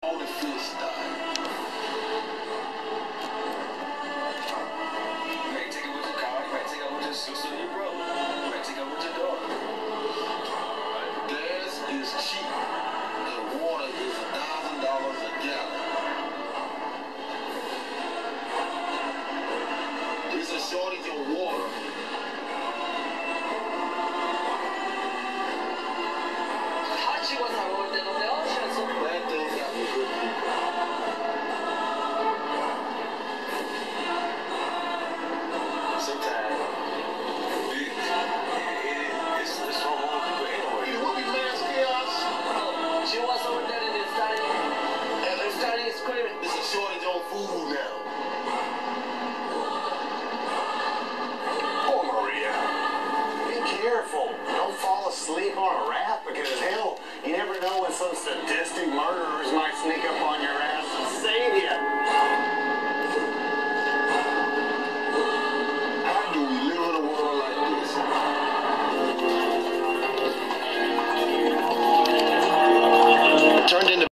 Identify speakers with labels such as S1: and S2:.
S1: All the fish die. You may take it with your car, you may take it with your sister or your brother, you may take it with your daughter. Gas is cheap, and water is $1,000 a gallon. There's a shortage of water.